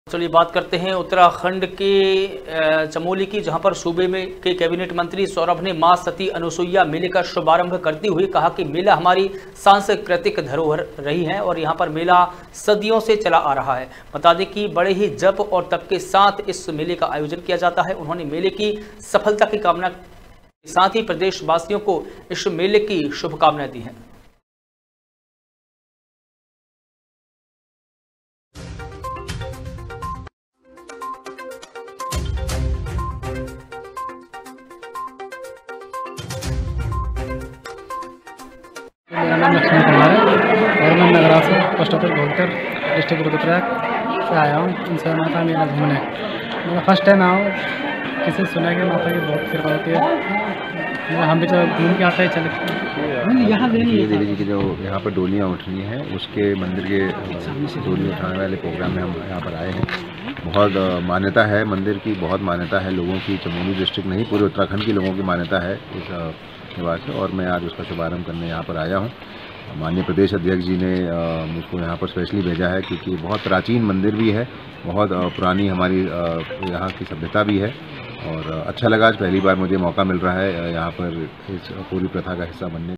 चलिए बात करते हैं उत्तराखंड के चमोली की, जहां पर सूबे में के कैबिनेट मंत्री सौरभ ने मां सती अनुसुईया मेले का शुभारंभ करते हुए कहा कि मेला हमारी सांस्कृतिक धरोहर रही है और यहां पर मेला सदियों से चला आ रहा है। बता दें कि बड़े ही जप और तप के साथ इस मेले का आयोजन किया जाता है। उन्होंने मेले की सफलता की कामना के साथ ही प्रदेशवासियों को इस मेले की शुभकामनाएं दी हैं। मेरा नाम लक्ष्मण कुमार है और मैं नगरा से post office Bholkar district Rudraprayag से आया हूँ इनसे माता मेला घूमने। मेरा फर्स्ट टाइम आया हूँ। किसी सुना कि माता की बहुत कृपा होती है। हम भी तो घूम के आते हैं चले यहाँ देवी जी की जो यहाँ पर डोलियाँ उठ रही हैं उसके मंदिर के डोली उठाने वाले प्रोग्राम में हम यहाँ पर आए हैं। बहुत मान्यता है मंदिर की, बहुत मान्यता है लोगों की। चमोली डिस्ट्रिक्ट नहीं पूरे उत्तराखंड के लोगों की मान्यता है इस निवास से और मैं आज उसका शुभारंभ करने यहाँ पर आया हूँ। माननीय प्रदेश अध्यक्ष जी ने मुझको यहाँ पर स्पेशली भेजा है क्योंकि बहुत प्राचीन मंदिर भी है, बहुत पुरानी हमारी यहाँ की सभ्यता भी है और अच्छा लगा। आज पहली बार मुझे मौका मिल रहा है यहाँ पर इस पूरी प्रथा का हिस्सा बनने